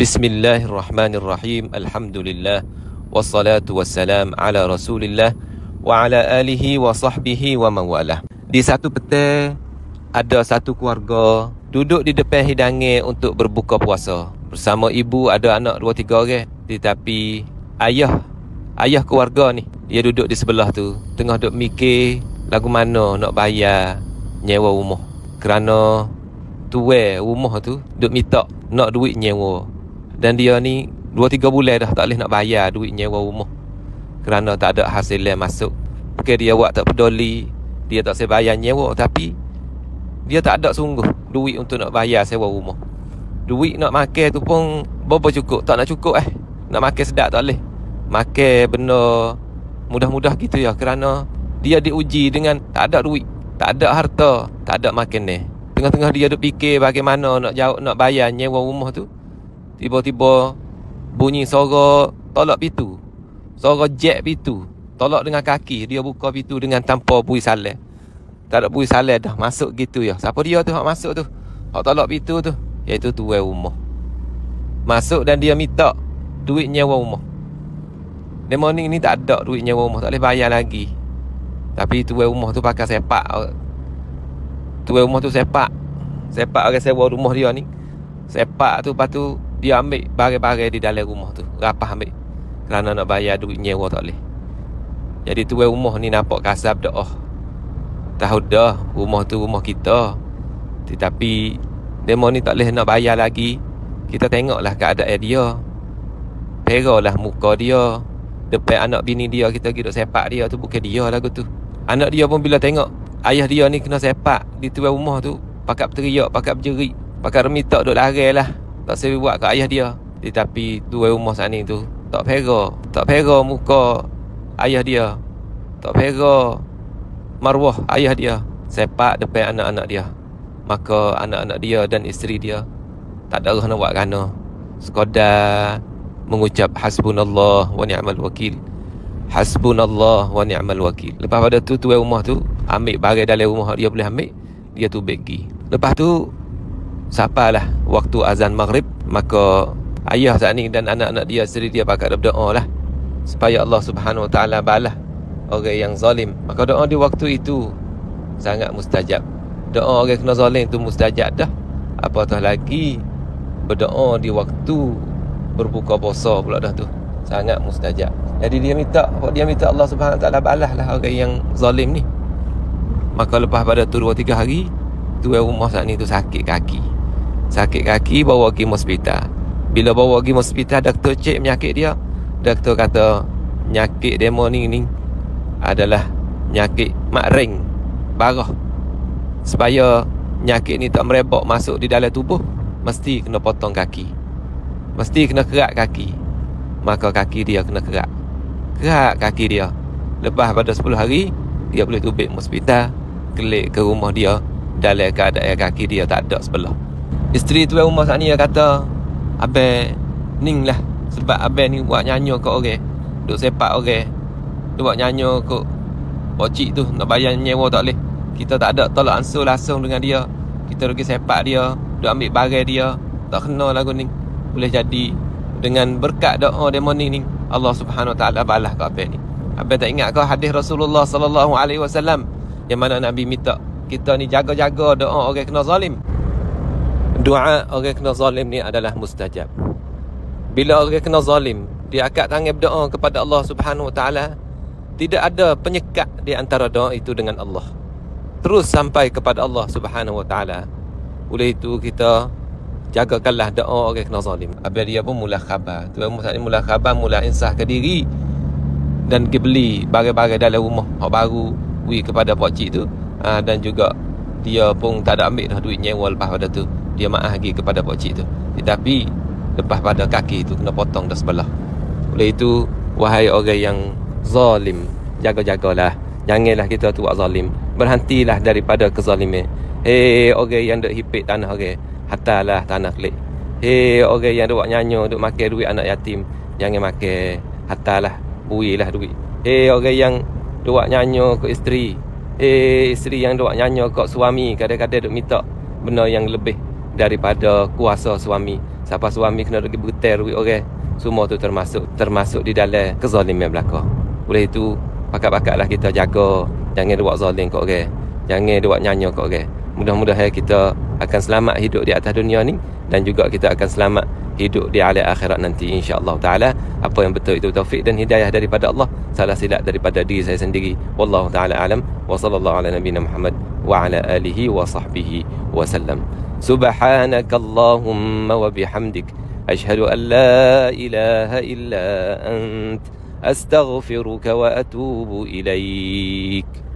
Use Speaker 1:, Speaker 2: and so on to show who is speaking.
Speaker 1: Bismillahirrahmanirrahim. Alhamdulillah. Wassalatu wassalam ala Rasulillah wa ala alihi wa sahbihi wa mawalah. Di satu petang, ada satu keluarga duduk di depan hidangan untuk berbuka puasa. Bersama ibu, ada anak 2-3 orang. Tetapi ayah keluarga ni, dia duduk di sebelah tu, tengah duk mikir lagu mana nak bayar nyewa rumah. Kerana tuan rumah tu duk minta nak duit nyewa. Dan dia ni 2-3 bulan dah tak boleh nak bayar duit nyewa rumah kerana tak ada hasilan masuk. Bukan dia buat tak peduli, dia tak saya bayar nyewa, tapi dia tak ada sungguh duit untuk nak bayar sewa rumah. Duit nak makan tu pun berapa cukup, tak nak cukup nak makan sedap tak boleh. Makan benda mudah-mudah gitu ya, kerana dia diuji dengan tak ada duit, tak ada harta, tak ada makan. Tengah-tengah dia duk fikir bagaimana nak bayar nyewa rumah tu, tiba-tiba bunyi suara tolak pintu, suara jet pintu, tolak dengan kaki. Dia buka pintu dengan tanpa bui salam. Tak ada bui salam dah, masuk gitu ya. Siapa dia tu hak masuk tu, hak tolak pintu tu? Iaitu tuan rumah. Masuk dan dia minta duit nyewa rumah. Dia morning ni tak ada duit nyewa rumah, tak boleh bayar lagi. Tapi tuan rumah tu pakai sepak. Tuan rumah tu sepak orang sewa rumah dia ni. Sepak tu, lepas tu dia ambil barang-barang di dalam rumah tu, rapah ambil, kerana nak bayar duit nyewa tak boleh. Jadi tuan rumah ni nampak kasar dah. Tahu dah rumah tu rumah kita, tetapi demo ni tak boleh nak bayar lagi. Kita tengoklah keadaan dia, peralah muka dia depan anak bini dia. Kita pergi duk sepak dia tu, bukan dia lagu tu. Anak dia pun bila tengok ayah dia ni kena sepak di tuan rumah tu, pakat berteriak, pakat berjerit, pakat remita duk lari lah, tak sebi buat ke ayah dia. Tetapi tuan rumah saat ni tu tak pera muka ayah dia, tak pera maruah ayah dia, sepak depan anak-anak dia. Maka anak-anak dia dan isteri dia tak ada nak buat kerana sekadar mengucap hasbunallah wa ni'mal wakil, hasbunallah wa ni'mal wakil. Lepas pada tu tuan rumah tu ambil barang dalam rumah dia boleh ambil, dia tu bagi. Lepas tu sampailah waktu azan maghrib, maka ayah saat ni dan anak-anak dia, isteri dia pakat berdoa lah supaya Allah Subhanahu Wa Taala balas orang yang zalim. Maka doa di waktu itu sangat mustajab. Doa orang kena zalim tu mustajab dah, apatah lagi berdoa di waktu berbuka puasa pula dah tu, sangat mustajab. Jadi dia minta Allah Subhanahu Wa Taala balas lah orang yang zalim ni. Maka lepas pada tu 2-3 hari, tuan rumah saat ni tu sakit kaki, bawa pergi hospital. Bila bawa pergi hospital, doktor cek penyakit dia. Doktor kata penyakit demo ni adalah penyakit mak-ring barah. Supaya penyakit ni tak merebak masuk di dalam tubuh, mesti kena potong kaki, mesti kena kerat kaki. Maka kaki dia kena kerat kaki dia. Lepas pada 10 hari, dia boleh tubik hospital, kelik ke rumah dia dalam keadaan kaki dia tak ada sebelah. Isteri tuan rumah saat ni dia kata, abang ning lah, sebab abang ni buat nyanyi ke orang, duk sepak orang, duk buat nyanyi ke pocik tu, nak bayar nyewa tak boleh. Kita tak ada tolak ansur langsung dengan dia, kita pergi sepak dia, duk ambil barang dia, tak kena lagu ni. Boleh jadi dengan berkat doa demo ni Allah Subhanahu Wa Taala balas ke abang ni. Abang tak ingat ke hadis Rasulullah sallallahu alaihi wasallam yang mana Nabi minta kita ni jaga-jaga doa orang kena zalim. Doa orang kena zalim ni adalah mustajab. Bila orang kena zalim, dia angkat tangan berdoa kepada Allah Subhanahu Wa Taala, tidak ada penyekat di antara doa itu dengan Allah, terus sampai kepada Allah Subhanahu Wa Taala. Oleh itu kita jagakanlah doa orang kena zalim. Abang dia pun mula khabar, tuan rumah saat ni mula khabar, mula insah ke diri dan pergi beli barang-barang dalam rumah hak baru beri kepada pak cik tu. Dan juga dia pun tak ada ambil dah duit nyewa. Lepas pada tu dia maaf lagi kepada pak cik tu, tetapi lepas pada kaki tu kena potong dah sebelah. Oleh itu, wahai orang yang zalim, jaga-jagalah, janganlah kita tu buat zalim. Berhentilah daripada kezaliman. Orang yang duk hipit tanah orang, hatalah tanah kelik. Orang yang duk buat nyanyi, duk makan duit anak yatim, jangan makan, hatalah, builah duit. Orang yang duk buat nyanyi ke isteri, isteri yang duk nyanyi kat suami, kadang-kadang duk minta benda yang lebih daripada kuasa suami. Siapa suami kena pergi bergetar duit orang, semua tu termasuk di dalam kezaliman belaka. Oleh itu, pakat-pakatlah kita jaga, jangan buat zalim kat orang, jangan buat nyanyi kat orang. Mudah-mudahan kita akan selamat hidup di atas dunia ni, dan juga kita akan selamat hidup di alam akhirat nanti, insya-Allah taala. Apa yang betul itu taufik dan hidayah daripada Allah, salah silap daripada diri saya sendiri. Wallahu taala alam, wa sallallahu ala nabiyina Muhammad wa ala alihi wa sahbihi wa sallam. Subhanakallahumma wa bihamdik, ashhadu an la ilaha illa ant, astaghfiruka wa atubu ilaik.